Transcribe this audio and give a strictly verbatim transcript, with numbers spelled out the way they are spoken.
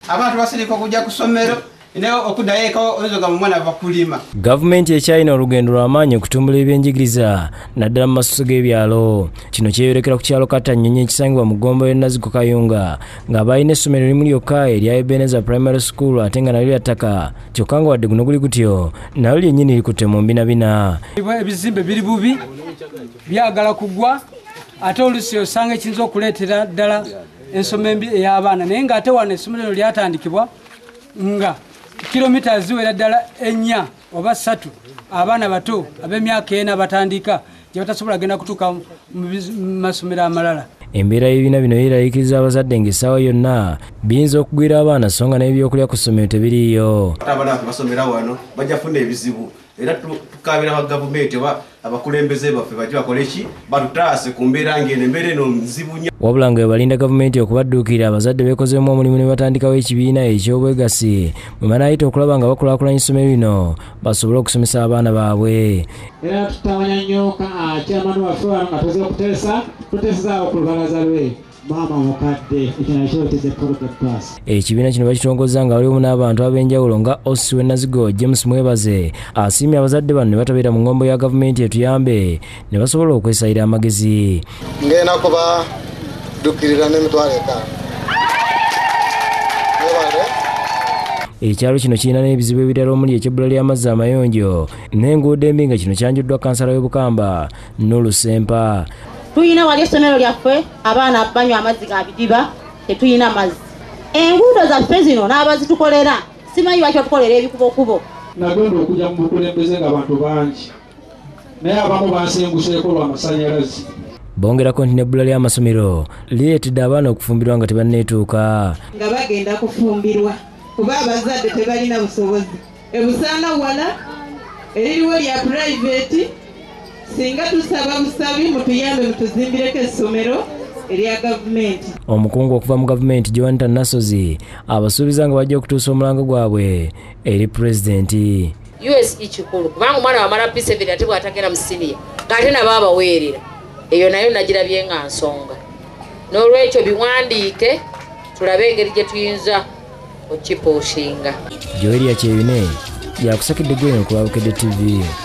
abantu basirika kujja ku ssomero neo okudayeko ozoga mu mwana bakulima. Gavumenti ekyalina olugendo lw'amaanyi okutumbula ebyenjigiriza naddala mu masuso g'ebyalo. Kino kyeyorekera ku kyalo Katanyonyi ekisangibwa mu Gombo y'Ennazigo Kayunga ng'abalina essomero limu lyokka erya Ebeneza Primary School ate nga nalyo lyataka kyokka nga wadde guno guli gutyo nalyo lyennyini likutte mu mbinabina. Ebizimbe biri bubi byagala kugwa ate oluusi osanga ekiyinza okuleetera ddala ensoma embi ey'abaana naye ng'ate wano essomero lyatandikibwa nga kilomita ziwera ddala ennya oba ssatu abaana bato ab'emyaka ena batandika gye batasobola genda kutuuka mu masomero amalala. Embeera y'ebibiina bino yeeraliikiriza abazadde ng'essaawa yonna biyinza okugwira abaana so nga n'ebyokulya ku ssomero tebiriiyo. Abaana basomera wano bajja kufuna ebizibu era tukabira aba gavumenti oba abakulembeze baffe bajja bakole ki batutaase ku mbeera ng'eno embeera eno nzibu nnyo. Wabula nga balinda gavumenti okubadduukira abazadde beekozeemu omulimu ne batandikawo ekibiina eky'obwegasi bwe banaayita okulaba nga bakulaakulanya essomero lino basobole okusomesa abaana baabwe. Era tutawanya nnyo chairman waffe wano nga tuze okuteesa tuteesezaawo ku lubalaza lwe maama mukadde ekinakyoteze poroke plus. Ekibiina kino bakitongoza nga waliwo n'abantu ab'enjawulo nga Osi w'Ennazigo James Mwebaze asiimye abazadde bano ne batabeera mu ngombo ya gavumenti etuyambe ne basobola okwesayira amagezi. Ngenda kuba dukkirira n'emitwalo etaano. Ekyalo kino kirina n'ebizibu ebirala omuli eky'ebbula ly'amazzi amayonjo n'enguudo embi nga kino kyanjuddwa kansala w'Ebukamba Nulu Sempa. Tuyina wali essomero lyaffe abaana banywa amazzi ga bidiba tetuyina mazzi. Enguudo zaffe zino n'abazitukolera simanyi lwaki batukolera ebikubokubo. Nagenda okujja mu bukulembeze ng'abantu bangi naye abamu bansenguseeko lw'amasannyalaze. Bongerako nti n'ebbula ly'amasomero lireetedde abaana okufumbirwa nga tebanneetuuka. Nga bagenda kufumbirwa kuba abazadde tebalina busobozi. Ebusaana wala eririwo lya private singa tusaba busabi mutuyambe mutuzimbireko essomero erya gavumenti. Omukungu okuva mu gavumenti Joanita Nasozi abasuubiza nga bajja okutuusa omulango gwabwe eri pulezidenti. U S E kikulu kubanga omwana wamala P seven ate bw'atagera mu siniya ng'ate nabo abaweerera eyo nayo nagirabye nga nsonga. N'olwekyo biwandiike tulabe engeri gye tuyinza okukipuushinga. Joelia Kyebine yakusakidde gweno ku Abukedde T V.